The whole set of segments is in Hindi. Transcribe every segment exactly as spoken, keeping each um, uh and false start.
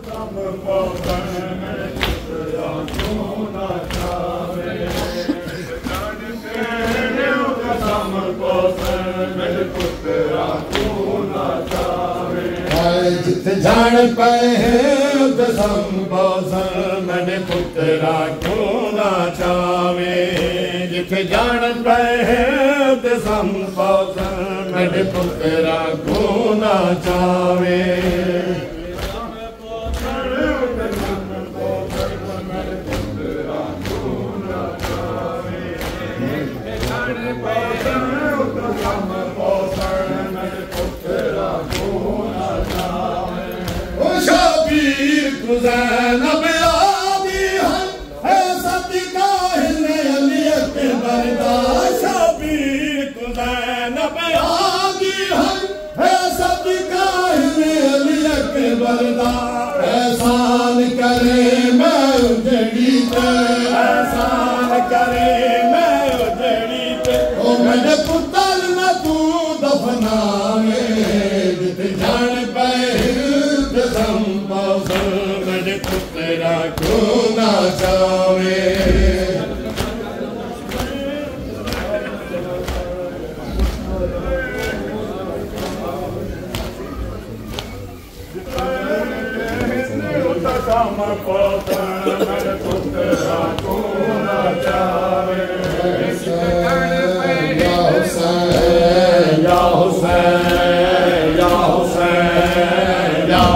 जिथे जान पाए उते संपोषण मैंने पुत्रा क्यों ना चावे जिथे जान पाए उते संपोषण मैंने पुत्रा क्यों ना चावे ज़ैनब आदि है सदिका हिने अली अकबर दा शबीर तू ज़ैनब आदि है सदिका हिने अली अकबर दा एहसान करे मैं उजड़ी ते एहसान करे मैं उजड़ी ते ओ मेरे पुत्र न तू दफनावे जिते जान पाए संपोषण पुत्रा क्यों ना चावे या हुसैन या हुसैन या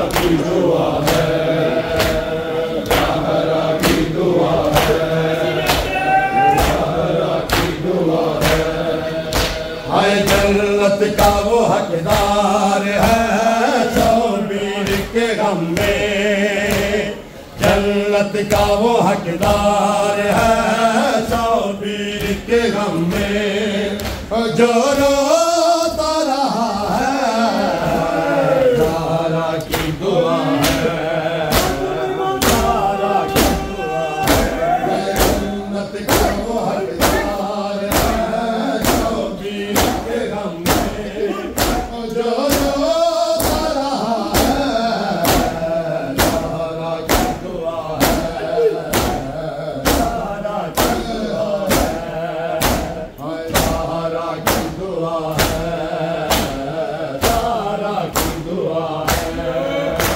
की दुआ है, ज़हरा की दुआ है, ज़हरा की दुआ है। हाय जन्नत का वो हकदार है शौबीर के गम में, जन्नत का वो हकदार है शौबीर के गम में, जो रोता रहा है ज़हरा की दुआ है, ज़हरा की दुआ है। जन्नत का वो हकदार है शौबीर के गम में, जो रोता रहा है ज़हरा की दुआ है, ज़हरा की दुआ है, हाय ज़हरा की दुआ है, ज़हरा की दुआ है।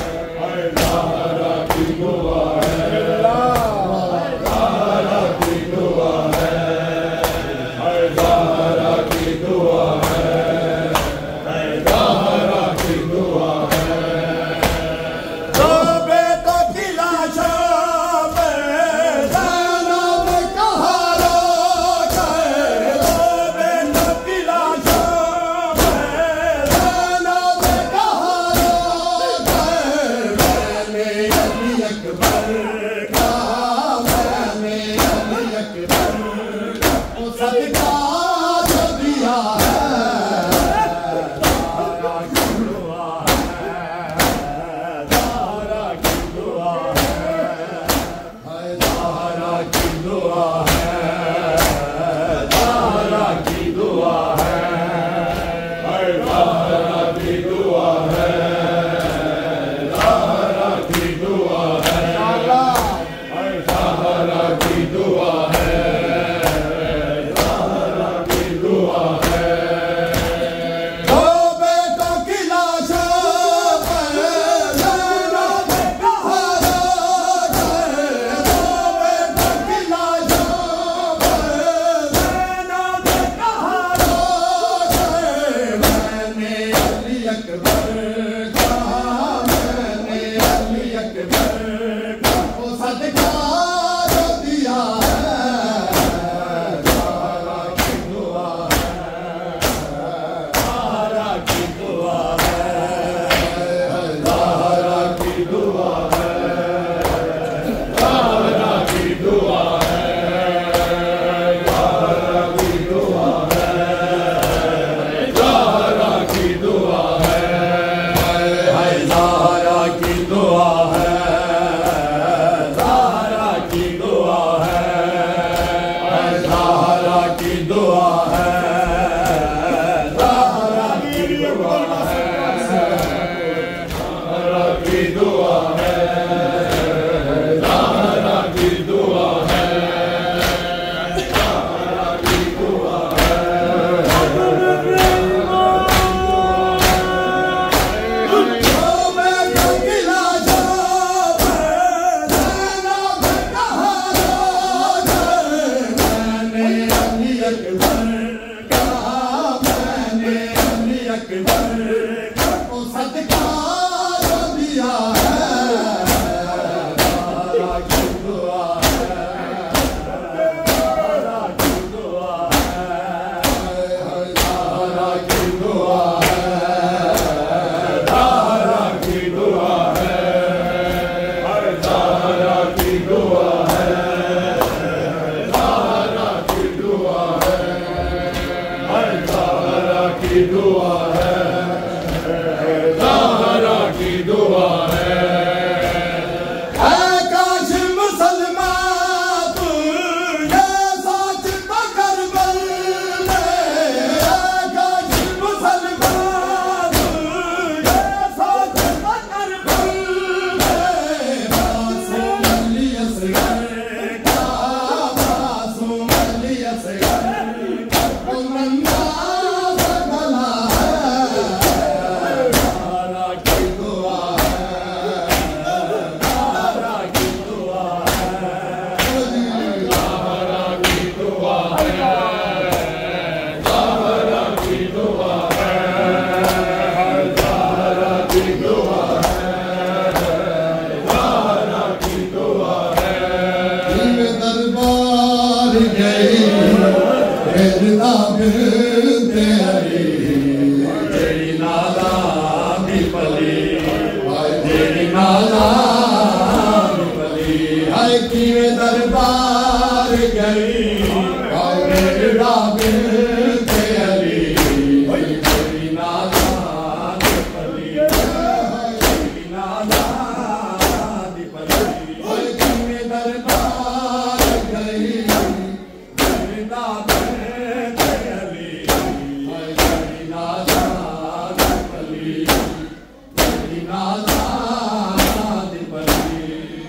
गई बेरदा बिनते अली जेड़ी नाला दी पली जेड़ी नाला दी पली हाय किवें दरबार गई बेरदा बिनते अली जेड़ी नाला दी पली जेड़ी नाला दी पली हाय किवें दरबार गई बेरदा बिनते अली हाय जेड़ी नाला दी पली जेड़ी नाला दी पली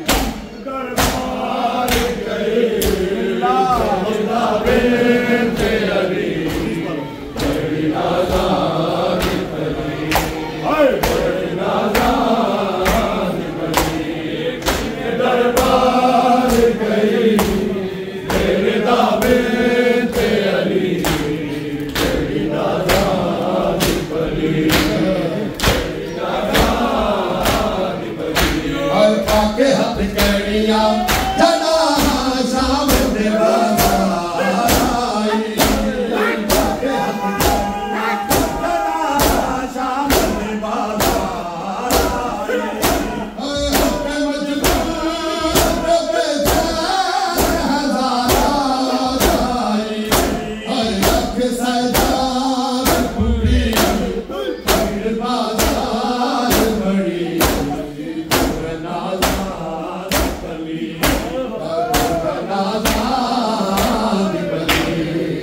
दरबार गई बेरदा बिनते अली जेड़ी नाला दी पली हाय जेड़ी नाला दी पली दरबार गई बेरदा बिनते अली जेड़ी नाला दी पली जेड़ी नाला दी पली हाय पाके हाथ कड़ियां जना शाम दे बाजार आई पाके हाथ कड़ियां जना शाम दे बाजार आई हाय हक मजबूर बेचार हजारा आई हाय लख सजार पूरी फिर बाजार बड़ी नाला दी पली नाला दी पली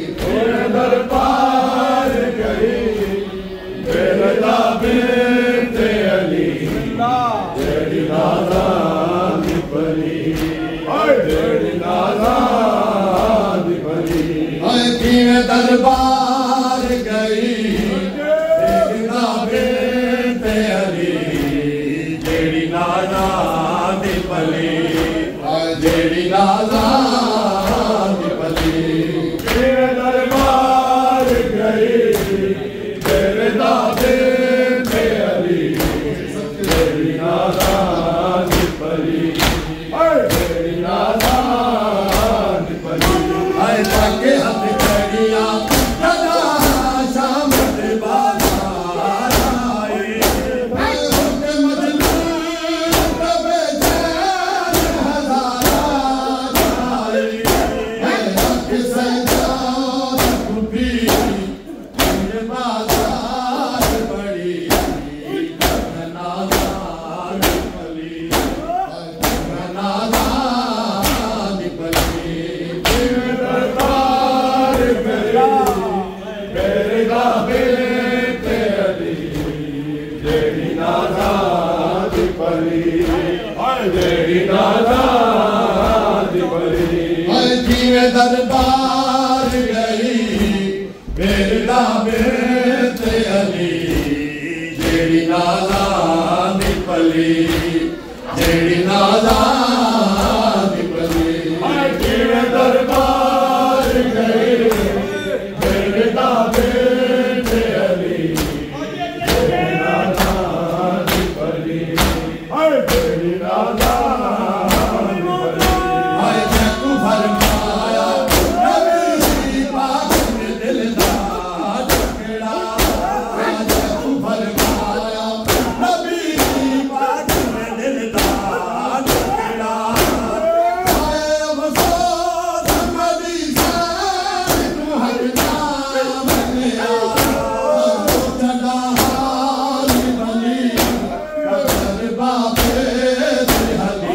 दरबार गई बेरदा बिनते अली जेड़ी नाला दी पली जेड़ी नाला दी पली हाय किवें दरबार गई बेरदा बिनते अली जेड़ी नाला दी पली जेड़ी नाला दी पली किवें दरबार गई बेरदा बिनते अली जेड़ी नाला दी पली जेड़ी नाला दी पली हाय पाके हाथ कड़ियां जना शाम दे बाजार आई हाय हक मजबूर बेचार हजारा आई हाय लख सजार पूरी फिर बाजार बड़ी नाला दी पली नाला दी पली दरबार गई बेरदा बिनते अली जेड़ी नाला दी पली जेड़ी नाला दी पली हाय किवें दरबार गई बेरदा बिनते अली जेड़ी नाला दी पली जेड़ी नाला दी पली हाय किवें दरबार गई बेरदा बिनते अली जेड़ी नाला दी पली हाय जेड़ी नाला दी पली हाय जकू फरमाया नबी पाक ने दिल दा टुकड़ा जकू फरमाया नबी पाक ने दिल दा टुकड़ा हाय अफसोस मदी शान तू हर नाम लिया जड़ा हाल बली कर बाबे से हली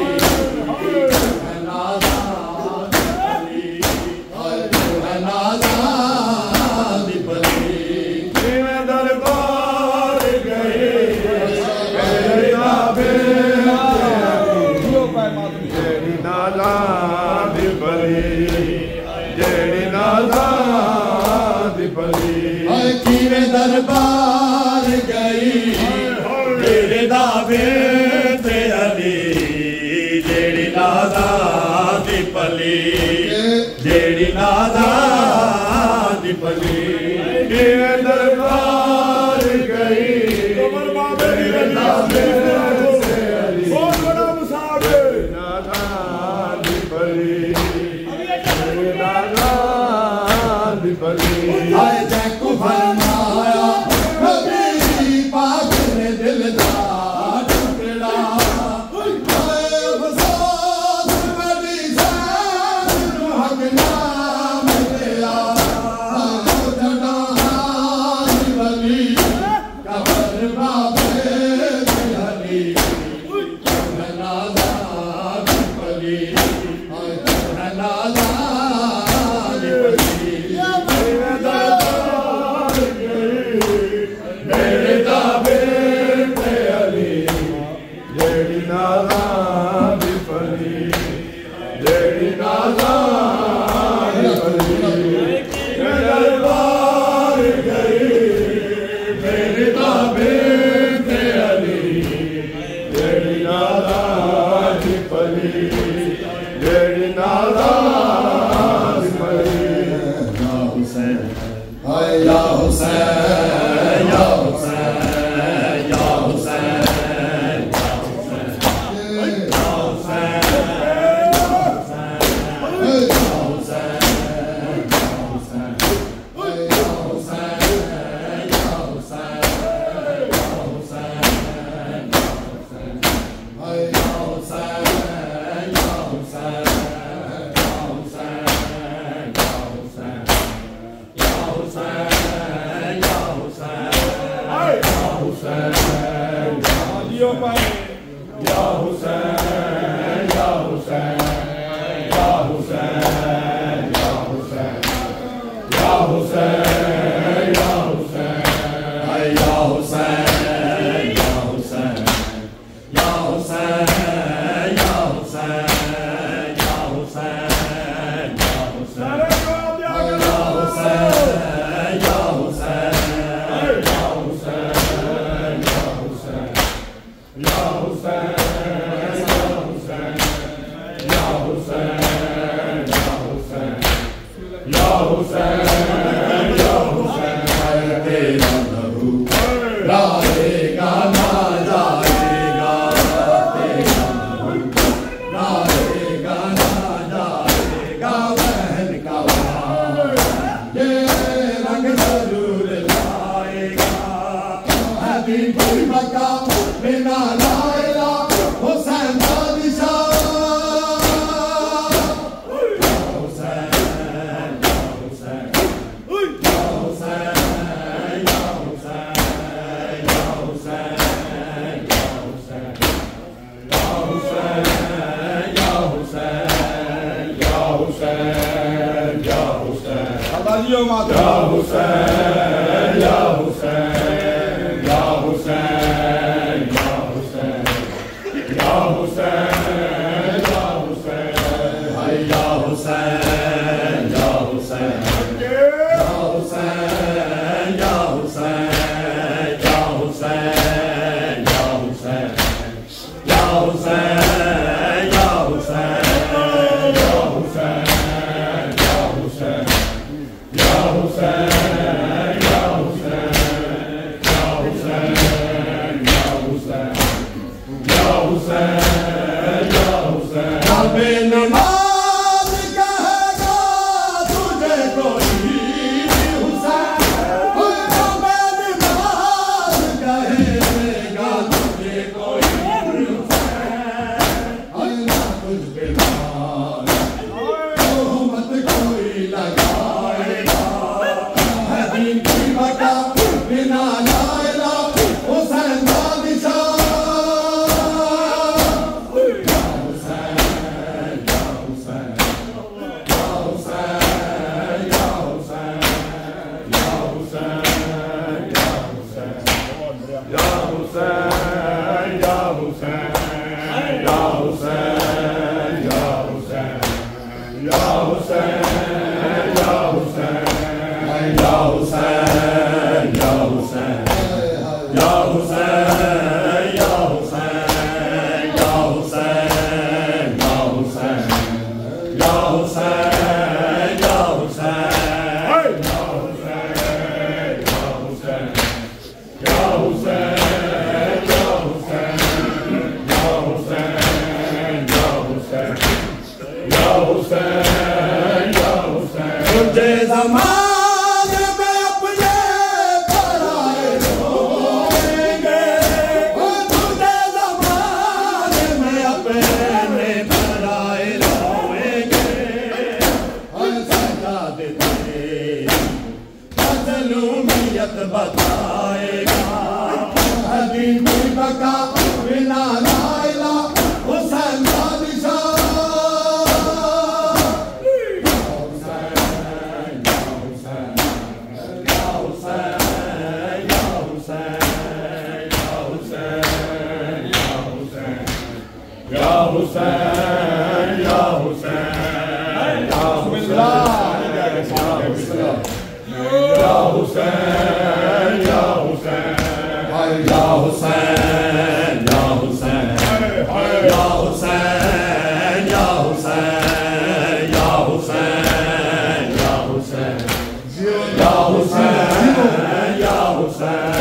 जेड़ी नाज़ा दी पली जेड़ी नाज़ा दी पली दरबार गई मेरी ताबे ते अली जेड़ी नाज़ा दी पली जेड़ी नाज़ा दी पली या हुसैन हाय या हुसैन या हुसैन या हुसैन या हुसैन या हुसैन या हुसैन या हुसैन या हुसैन या हुसैन या हुसैन या हुसैन या हुसैन या हुसैन या हुसैन या हुसैन या हुसैन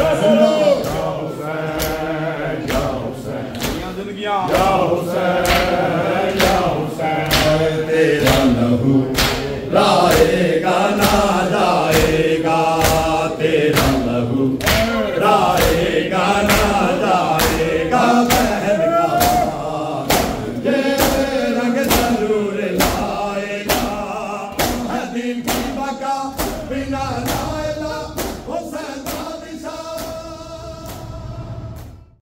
या हुसैन या हुसैन तेरा लहू लाएगा